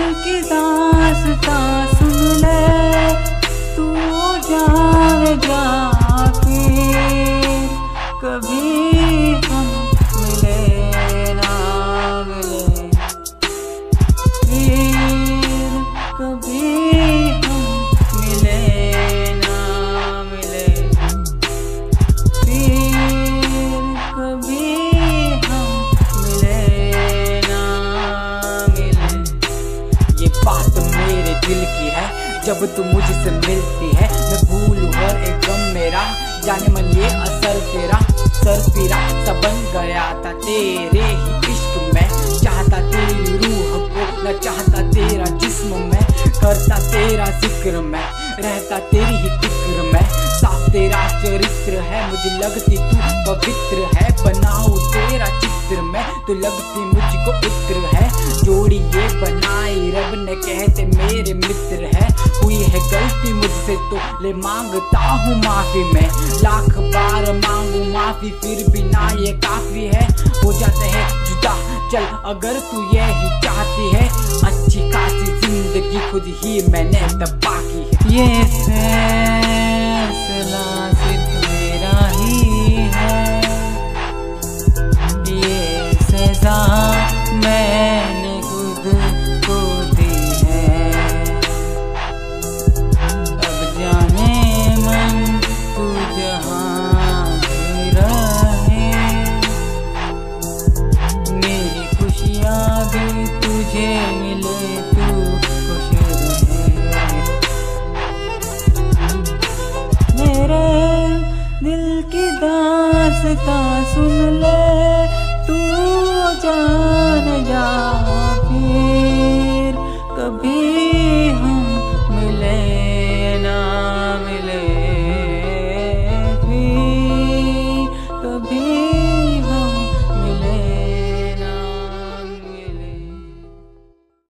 की दास्तां सुन ले, तू जाने जा फिर कभी हम मिले ना मिले, फिर कभी हम मिले ना मिले, फिर कभी हम मिले ना मिले। ये बात मेरे दिल की है, जब तू मुझसे मिलती है मैं भूलूं हर एक गम मेरा, जाने मन ये असर तेरा सर पीरा सा बन गया था तेरे ही इश्क में, चाहता तेरी रूह को न चाहता तेरा जिस्म में, करता तेरा जिक्र मैं, रहता तेरी ही फिक्र में, साफ तेरा चरित्र है मुझे लगती तू पवित्र है, बनाऊं तेरा चित्र में तो लगती मुझको इत्र है, जोड़ी ये बनाई रब ने कहते मेरे मित्र है, हुई है गलती मुझसे तो ले मांगता हूँ माफी में, लाख बार मांगू माफी फिर भी ना ये काफी है, हो जाते हैं जुदा चल अगर तू ये ही चाहती है, अच्छी खासी जिंदगी खुद ही मैंने तबाह की है। ये फैसला सिर्फ मेरा ही है, ये सजा मैंने खुद को दी है, अब जाने मन तू जहाँ भी रहे, मेरी खुशियाँ भी तुझे मिले तू खुश रहे, मेरे दिल की दास्तां सुन ले, तू जान जा